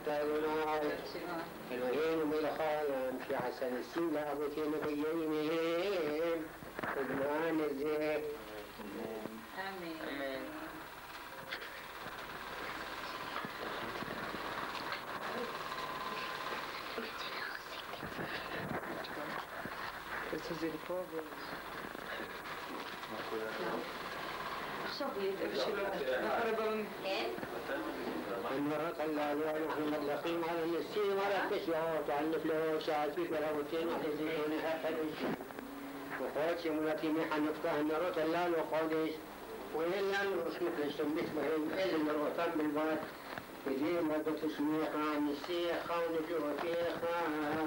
أدوناي الوهين وملك عالم في حسن السين لأبوتين بيينهم خدمان الزيت آمين. المرة اللالوة نحن مطلقين على النسين ولا التشوات وعن الفلوس عالفيك والأبوتين وحزين حفلوش وخوات يمونتي محن نفتح النروت اللالوة قوديش وإلا نرسمك لسميت مهم إلا النروتان بالبات بدين مدة تسميحة عن السيخة ونجوتيخة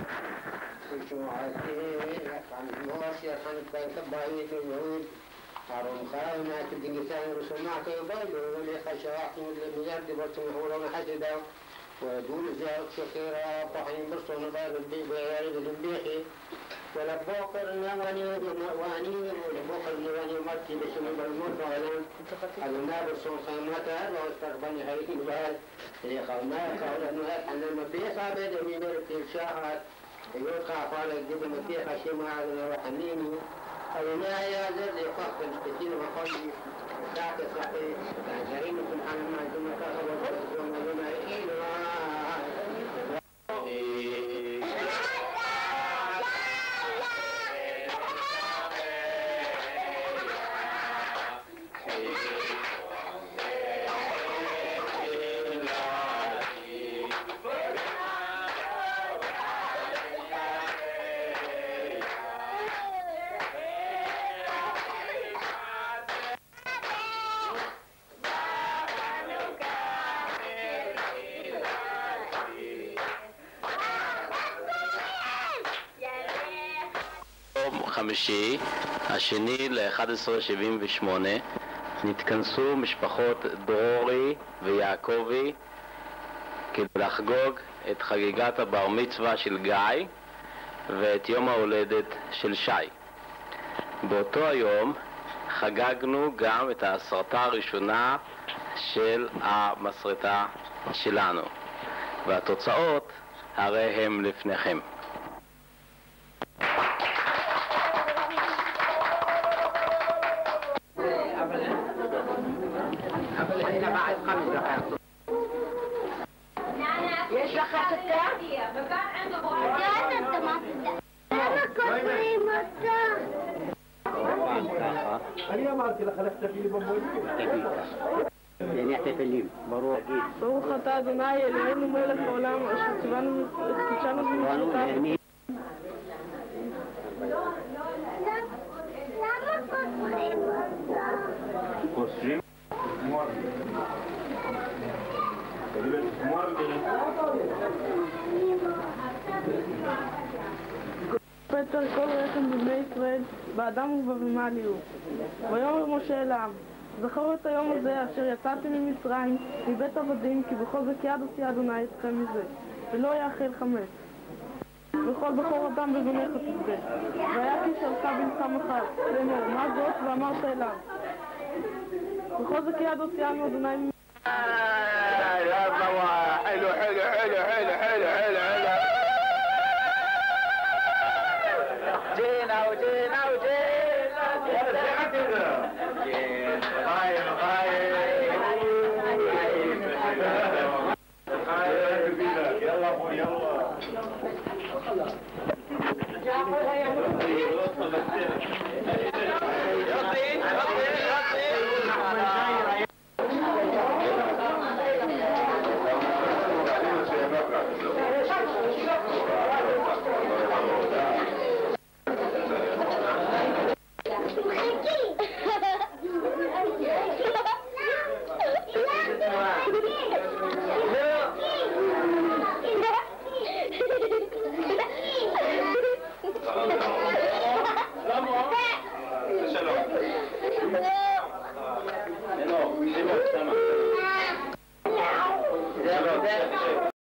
وشوعتيخ عن المواسيخ عن البيت اليهود حرم خاينة الدنجتان رسومات يبالوا وليخشاق مدلميات دبرتم حولهم حسدا ودول زيارة شكيرا طحين برسون باب البيب ويارد البيخي ولبوقر النواني ولبوقر النواني مرتي بسم بالموت وعلان النار برسون خيماتها واستقباني خيرين بهال اللي قلناك قول أنه أن المبيخة بيد من الشاهد يوقع فارق جب المبيخة شما على روحانيني أولا يا زر يفكر كثير وقال ذاك صحيح جريمة على ما ثم كذب وكذب وما חמישי, השני ל-11:78, נתכנסו משפחות דרורי ויעקבי כדי לחגוג את חגיגת הבר מצווה של גיא ואת יום ההולדת של שי. באותו היום חגגנו גם את ההסרטה הראשונה של המסרטה שלנו, והתוצאות הרי הם לפניכם. יש לך סוכר? למה קוצרים אותה? אני אמרתי לך, לך תביא לי בומבונים. אני אחתפלים, ברור. ברוך אתה אדוני אלוהינו מלך העולם אשר ציוונו את קדשנו במצוותיו. למה קוצרים אותה? קוצרים? פטר כל רחם בבני ישראל, באדם ובבהמה ליהו. ויאמר משה אל העם, זכרו את היום הזה אשר יצאתם ממצרים, מבית עבדים, כי בכל זאת יד עושה אדוני אתכם מזה, ולא יאכל חמץ. וכל בכור אדם בבניך תשבה. והיה כי שלך בנכם אחד, לאמור, מה זאת? ואמרת אליו, בכל זאת יד עושה אדוני